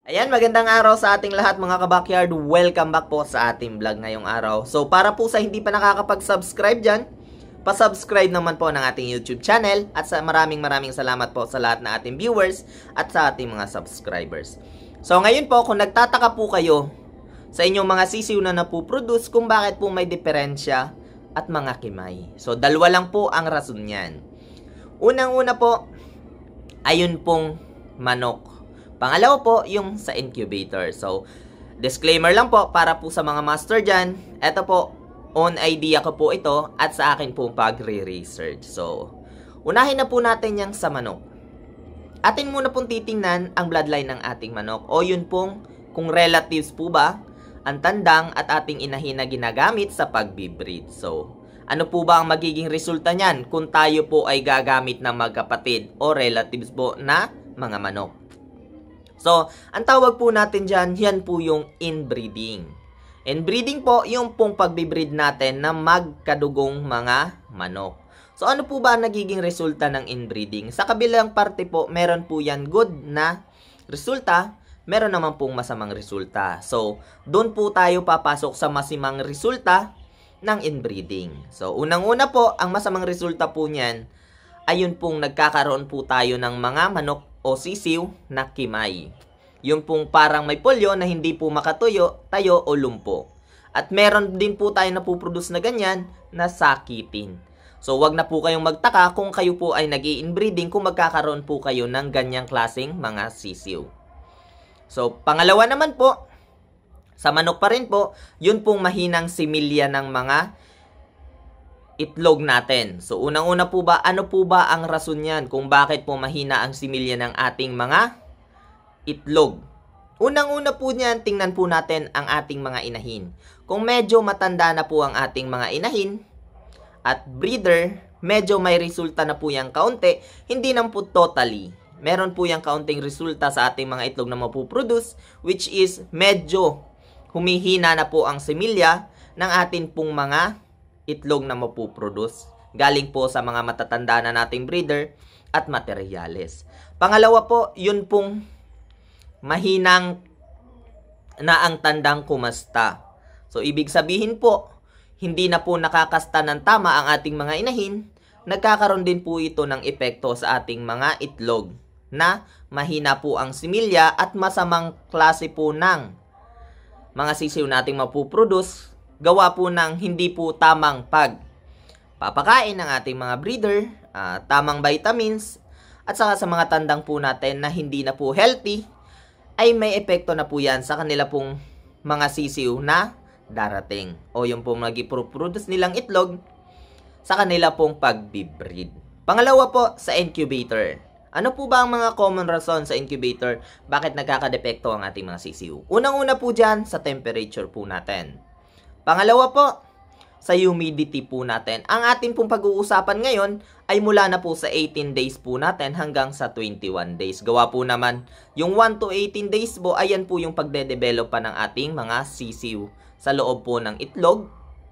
Ayan, magandang araw sa ating lahat mga kabakyard. Welcome back po sa ating vlog ngayong araw. So, para po sa hindi pa nakakapag-subscribe dyan, pa-subscribe naman po ng ating YouTube channel. At sa maraming salamat po sa lahat ng ating viewers at sa ating mga subscribers. So, ngayon po, kung nagtataka po kayo sa inyong mga sisiw na napuproduce kung bakit po may diferensya at mga kimay. So, dalawa lang po ang rason niyan. Unang-una po, ayun pong manok. Pangalawa po, yung sa incubator. So, disclaimer lang po para po sa mga master dyan. Ito po, own idea ko po ito at sa akin po pagre-research. So, unahin na po natin yung sa manok. Atin muna pong titingnan ang bloodline ng ating manok. O yun pong kung relatives po ba ang tandang at ating inahin na ginagamit sa pagbibreed. So, ano po ba ang magiging resulta niyan kung tayo po ay gagamit ng magkapatid o relatives po na mga manok? So, ang tawag po natin dyan, yan po yung inbreeding. Inbreeding po, yung pong pagbibreed natin na magkadugong mga manok. So, ano po ba nagiging resulta ng inbreeding? Sa kabilang parte po, meron po yan good na resulta, meron naman pong masamang resulta. So, doon po tayo papasok sa masamang resulta ng inbreeding. So, unang-una po, ang masamang resulta po niyan, ayun pong nagkakaroon po tayo ng mga manok o sisiw na kimay. Yung pong parang may polio na hindi po makatuyo, tayo o lumpo. At meron din po tayo na puproduce na ganyan na sakitin. So, wag na po kayong magtaka kung kayo po ay nag-i-inbreeding kung magkakaroon po kayo ng ganyang klaseng mga sisiw. So, pangalawa naman po, sa manok pa rin po, yun pong mahinang similya ng mga itlog natin. So, unang-una po ba, ano po ba ang rason yan kung bakit po mahina ang similya ng ating mga itlog? Unang-una po niyan, tingnan po natin ang ating mga inahin. Kung medyo matanda na po ang ating mga inahin at breeder, medyo may resulta na po yung kaunti, hindi naman po totally. Meron po yung kaunting resulta sa ating mga itlog na mapuproduce, which is medyo humihina na po ang similya ng ating pong mga itlog na mapuproduce. Galing po sa mga matatanda na nating breeder at materyales. Pangalawa po, yun pong mahinang na ang tandang kumasta. So, ibig sabihin po, hindi na po nakakasta ng tama ang ating mga inahin, nagkakaroon din po ito ng epekto sa ating mga itlog na mahina po ang similya at masamang klase po ng mga sisiw nating mapuproduce gawa po ng hindi po tamang pagpapakain ng ating mga breeder, tamang vitamins, at saka sa mga tandang po natin na hindi na po healthy, ay may epekto na po yan sa kanila pong mga sisiw na darating. O yung pong nag-produce nilang itlog sa kanila pong pagbibreed. Pangalawa po, sa incubator. Ano po ba ang mga common reason sa incubator? Bakit nagkakadepekto ang ating mga sisiw? Unang-una po dyan, sa temperature po natin. Pangalawa po, sa humidity po natin. Ang ating pong pag-uusapan ngayon ay mula na po sa 18 days po natin hanggang sa 21 days. Gawa po naman, yung 1 to 18 days po, ayan po yung pagde-develop pa ng ating mga sisiw sa loob po ng itlog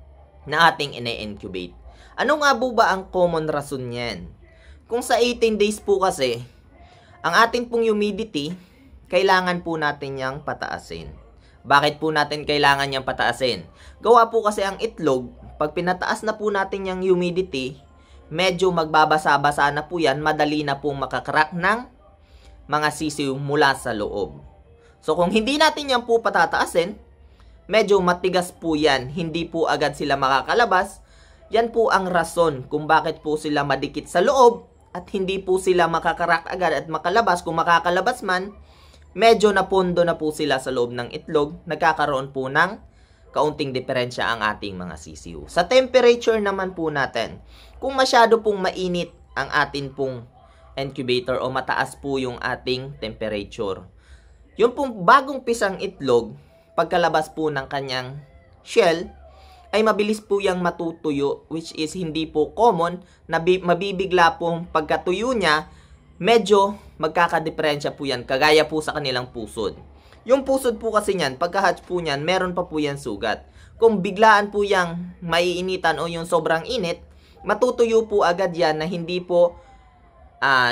na ating ine-incubate. Ano nga po ba ang common rason niyan? Kung sa 18 days po kasi, ang ating pong humidity, kailangan po natin yang pataasin. Bakit po natin kailangan niyang pataasin? Gawa po kasi ang itlog, pag pinataas na po natin yung humidity, medyo magbabasa-basa na po yan, madali na pong makakrak ng mga sisiw mula sa loob. So kung hindi natin yan po patataasin, medyo matigas po yan, hindi po agad sila makakalabas. Yan po ang rason kung bakit po sila madikit sa loob at hindi po sila makakarak agad at makalabas. Kung makakalabas man, medyo napondo na po sila sa loob ng itlog, nagkakaroon po ng kaunting diferensya ang ating mga sisiw. Sa temperature naman po natin, kung masyado pong mainit ang ating pong incubator o mataas po yung ating temperature, yung pong bagong pisang itlog, pagkalabas po ng kanyang shell, ay mabilis po yung matutuyo, which is hindi po common, na mabibigla pong pagkatuyo niya, medyo magkakadiferensya po yan, kagaya po sa kanilang pusod. Yung pusod po kasi niyan, pagka-hatch po niyan, meron pa po yan sugat. Kung biglaan po yang maiinitan o yung sobrang init, matutuyo po agad yan na hindi po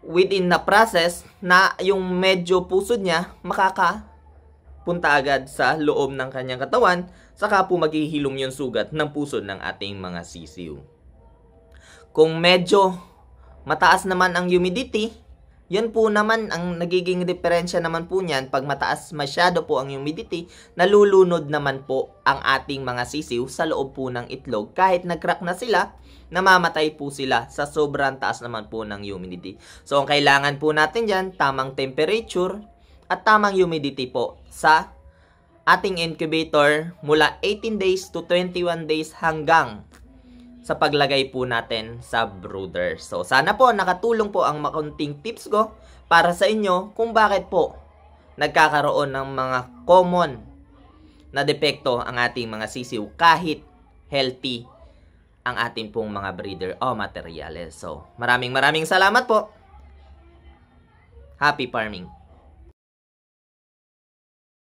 within the process na yung medyo pusod niya makakapunta agad sa loob ng kanyang katawan, saka po maghihilom yung sugat ng pusod ng ating mga sisiw. Kung medyo mataas naman ang humidity, yan po naman ang nagiging diferensya naman po niyan. Pag mataas masyado po ang humidity, nalulunod naman po ang ating mga sisiw sa loob po ng itlog. Kahit nag-crack na sila, namamatay po sila sa sobrang taas naman po ng humidity. So, ang kailangan po natin dyan, tamang temperature at tamang humidity po sa ating incubator mula 18 days to 21 days hanggang sa paglagay po natin sa brooder. So, sana po nakatulong po ang makunting tips ko para sa inyo kung bakit po nagkakaroon ng mga common na depekto ang ating mga sisiw kahit healthy ang ating pong mga breeder o materyales. So, maraming salamat po. Happy farming!